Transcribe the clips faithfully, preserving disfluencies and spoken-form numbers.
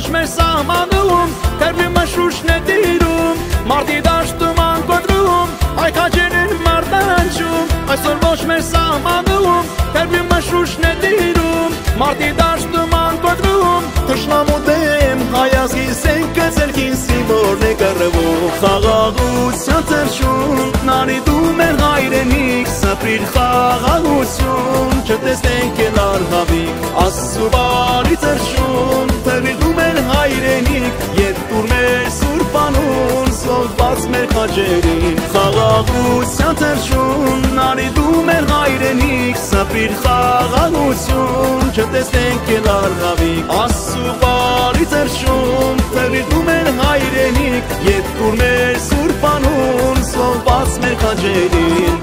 մեր սահմանում, թերմի մշուշն է տիրում, մարդի դաշտում անկոտրում, հայքաջեր են մարդանջում, այսօր ոչ մեր սահմանում, թերմի մշուշն է տիրում, մարդի դաշտում անկոտրում, թշնամու դեմ հայազգիս են կծելքին սիմորն է կռվող, խաղաղության թրջում, նարիդում են հայրենիք, սպրիր խաղաղություն, չտեսնենք էլ արհավիք, Աստծու բարի թրջում, թրիդում են հայրենիք, երկուր մեր սուրբ անուն, սողված մեր խաչերին, խաղաղության թրջում, նարիդում են հայրենիք, սպրիր խաղաղություն, չտեսնենք էլ արհավիք, Աստծու բարի թրջում, թրիդում են հայրենիք, երկուր մեր սուրբ անուն, սողված մեր խաչերին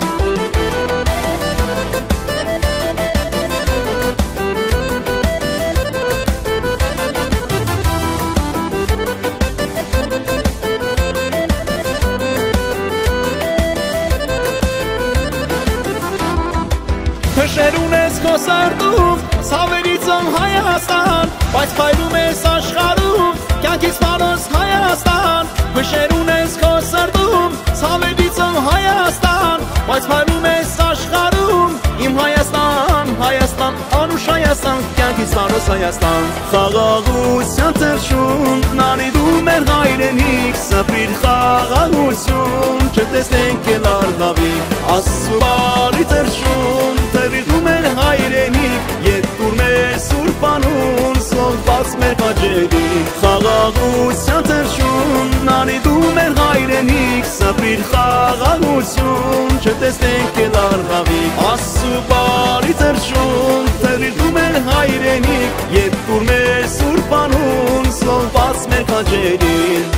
Փշեր ունես քո սրտում, ցավերից ան Հայաստան, բայց փայլում ես աշխարհում, կյանքից փառոս Հայաստան, փշեր ունես քո սրտում, ցավերից ան Հայաստան, բայց փայլում ես աշխարհում, իմ Հայաստան, Հայաստան, անուշ Հայաստան, կյանքից փառոս Հայաստան, խաղաղության թրջում, նարիդում են հայրենիք, սպրիր խաղաղություն, չտեսնենք էլ արհավիք, Աստծու բարի թրջում, թրիդում են հայրենիք, երկուր մեր սուրբ անուն, սողված մեր խաչերին, խաղաղության թրջում, նարիդում են հայրենիք, սպրիր խաղաղություն, չտեսնենք էլ արհավիք, Աստծու բարի թրջում, թրիդում են հայրենիք, երկուր մեր սուրբ անուն, սողված մեր խաչերին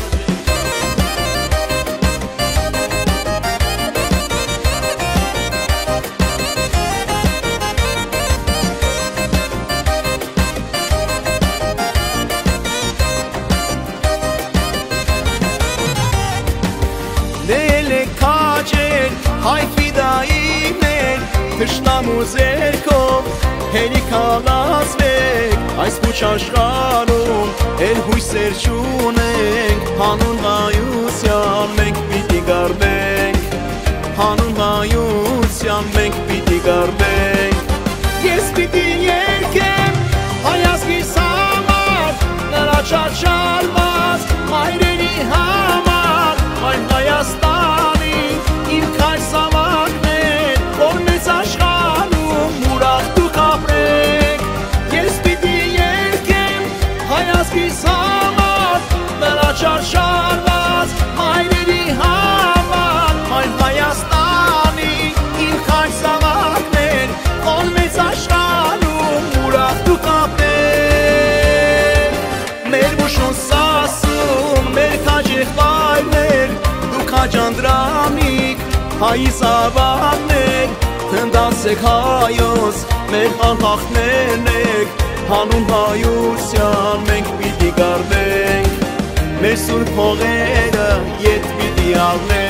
Հայ ֆիդայիներ, թշնամու ձերքով, հերիք հալածվեք, այս փուչ աշխարհում, էլ հույսեր չունենք, հանուն հայության մենք պիտի գարնենք, հանուն հայության մենք պիտի գարնենք, ես պիտի երգեմ, հայազգիս համար, նրա չարչարված, հայրենի համար, այլ Հայաստանի, իմ քայլ սավակներ, որ մեծ աշխարհում ուրախ դուք ապրեք, ես պիտի երգեմ հայազգիս համար, նրա չարչարված հայրենի համար, այլ Հայաստանի, իմ քայլ սավակներ, որ մեծ աշխարհում ուրախ դուք ապրեք, մեր մուշոն սասում, մեր քաջ եղբայրներ, դուք հաջանդրանիկ, հայի զավակներ, թնդացեք հայոց, մեր անհախներն եք, հանուն հայության մենք պիտի գարնենք, մեր սուրբ հողերը ետ պիտի առնենք